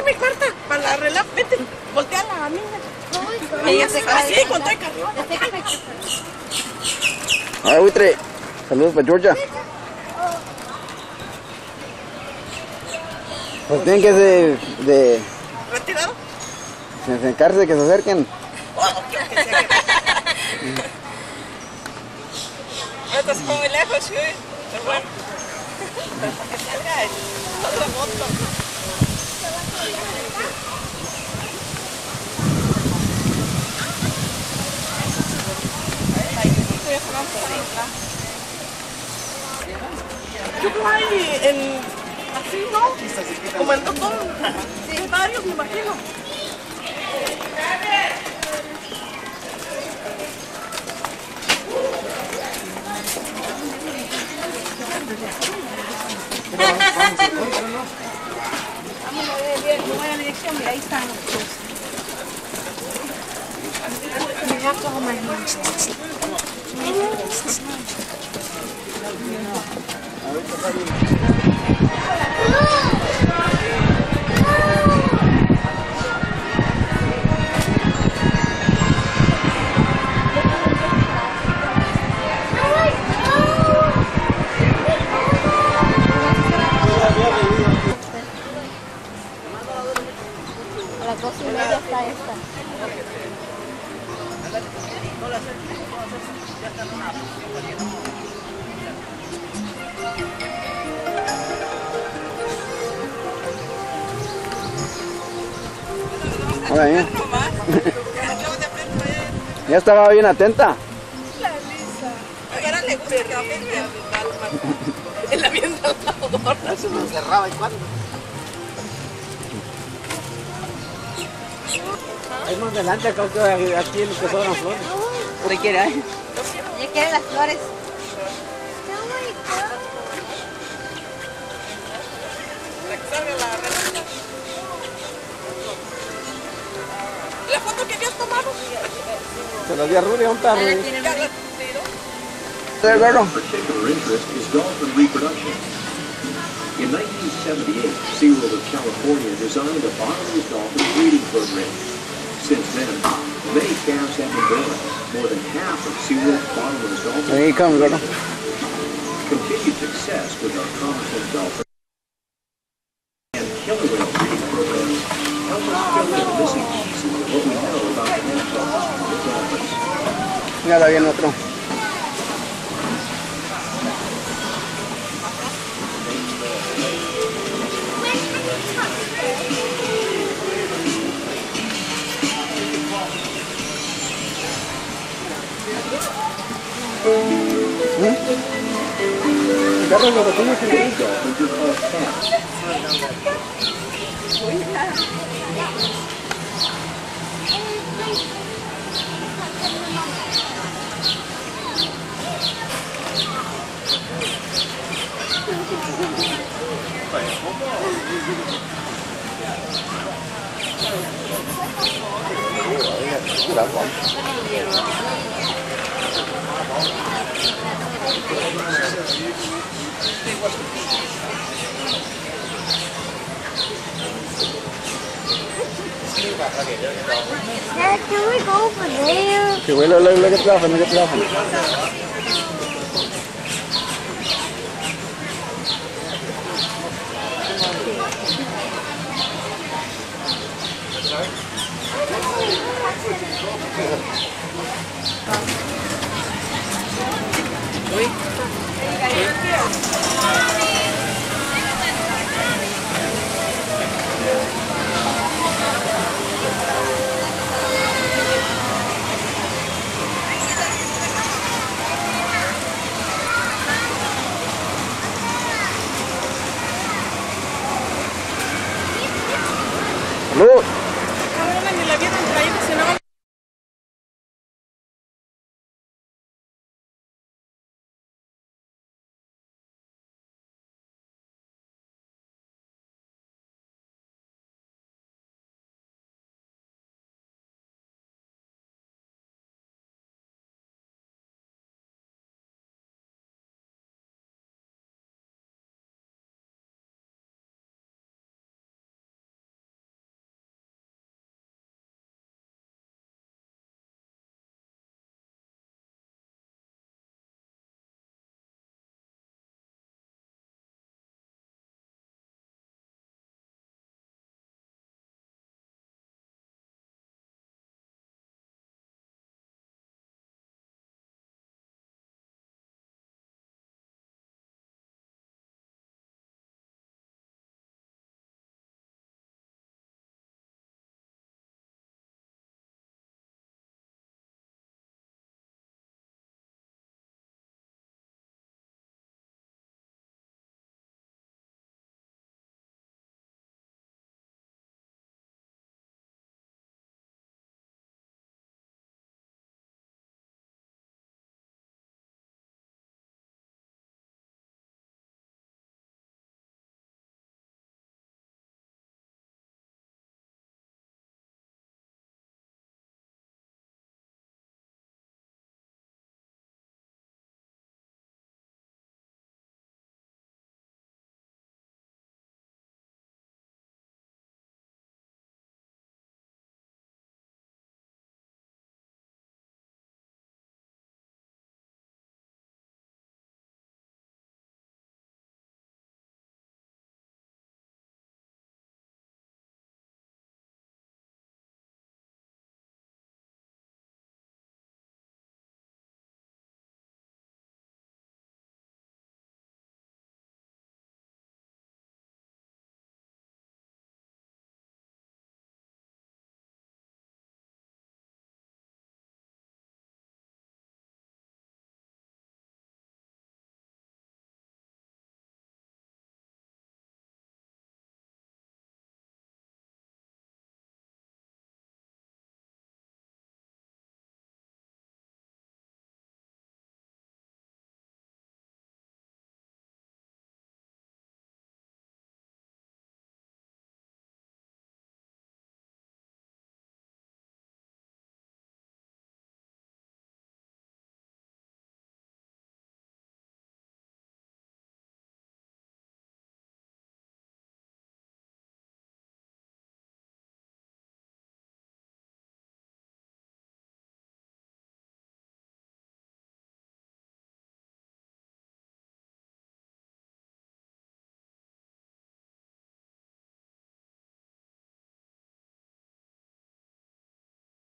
mi cuarta, para la relax, vete, voltea a la niña. Ella se cae. Así, con todo el carrión. Ay, buitre. Saludos para Georgia. Pues tienen que de ¿Retirado? encargarse de que se acerquen. Esto es muy lejos, sí. Pero bueno. Pero para que salga el otra moto. Yo creo hay así, ¿no? Como el doctor. Sí, varios, me imagino. Vamos a ver bien, no voy a la dirección, mira, ahí están los dos. Mira cómo más a las 2:30 está esta. Hola, bien. Ya estaba bien atenta. La Lisa. Ahora le gusta que la vienda al lado. Eso me encerraba y cuando. Ahí más adelante, acá aquí en lo que sobran flores. ¿Qué quiere? Ella quiere las flores. La foto que habías tomado. Se la di a Rudy, ¿dónde está Rudy? Particular interest is dolphin reproduction. In 1978, SeaWorld of California designed a bottlenose dolphin breeding program. Since then, many calves have been born. More than half of SeaWorld's bottlenose dolphins. Ahí come, Gordo. Continued success with our common dolphin and killer whale breeding programs help us fill in the missing pieces of what we know about the natural history of dolphins. Mira, viene otro. Agarra los botones y These dolphins are called cats. Dad, can we go over there? Que huele, look at that, look at that. Salud.